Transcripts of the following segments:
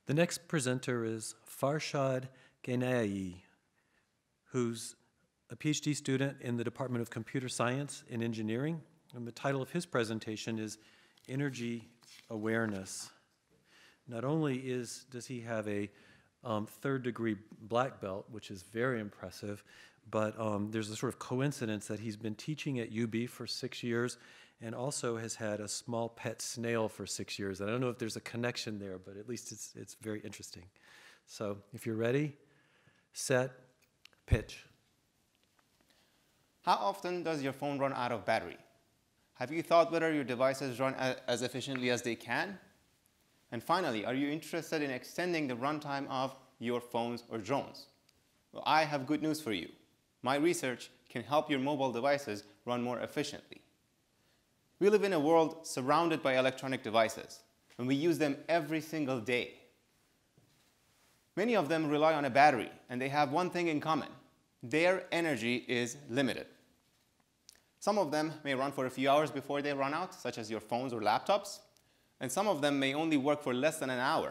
The next presenter is Farshad Ghanei, who's a PhD student in the Department of Computer Science and Engineering, and the title of his presentation is Energy Awareness. Not only does he have a third-degree black belt, which is very impressive, but there's a sort of coincidence that he's been teaching at UB for 6 years and also has had a small pet snail for 6 years. And I don't know if there's a connection there, but at least it's very interesting. So if you're ready, set, pitch. How often does your phone run out of battery? Have you thought whether your devices run as efficiently as they can? And finally, are you interested in extending the runtime of your phones or drones? Well, I have good news for you. My research can help your mobile devices run more efficiently. We live in a world surrounded by electronic devices, and we use them every single day. Many of them rely on a battery, and they have one thing in common. Their energy is limited. Some of them may run for a few hours before they run out, such as your phones or laptops, and some of them may only work for less than an hour.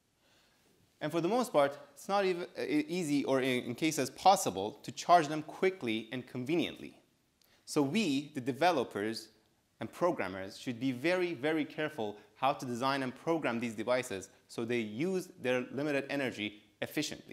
And for the most part, it's not even easy or in cases possible to charge them quickly and conveniently. So we, the developers and programmers, should be very, very careful how to design and program these devices so they use their limited energy efficiently.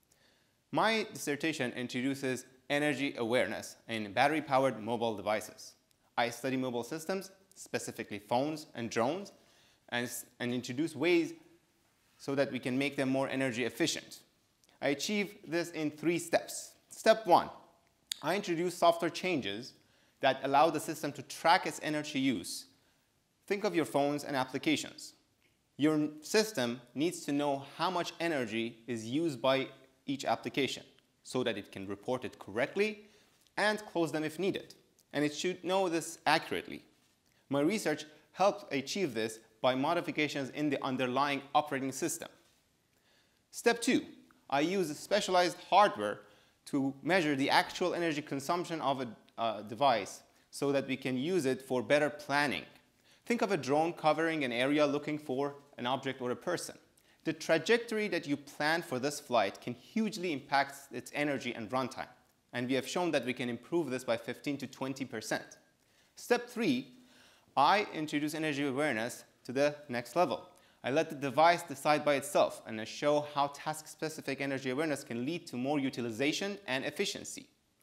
My dissertation introduces energy awareness in battery-powered mobile devices. I study mobile systems, specifically phones and drones, and introduce ways so that we can make them more energy efficient. I achieve this in 3 steps. Step 1, I introduce software changes that allow the system to track its energy use. Think of your phones and applications. Your system needs to know how much energy is used by each application so that it can report it correctly and close them if needed. And it should know this accurately. My research helped achieve this by modifications in the underlying operating system. Step 2, I use specialized hardware to measure the actual energy consumption of a device so that we can use it for better planning. Think of a drone covering an area looking for an object or a person. The trajectory that you plan for this flight can hugely impact its energy and runtime. And we have shown that we can improve this by 15 to 20%. Step 3, I introduce energy awareness to the next level. I let the device decide by itself, and I show how task-specific energy awareness can lead to more utilization and efficiency,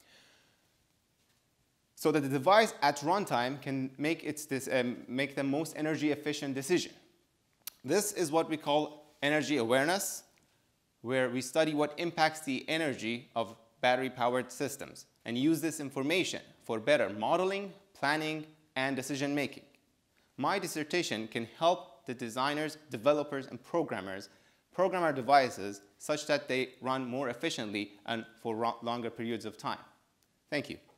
so that the device at runtime can make the most energy efficient decision. This is what we call energy awareness, where we study what impacts the energy of battery-powered systems and use this information for better modeling, planning, and decision making. My dissertation can help the designers, developers, and programmers program our devices such that they run more efficiently and for longer periods of time. Thank you.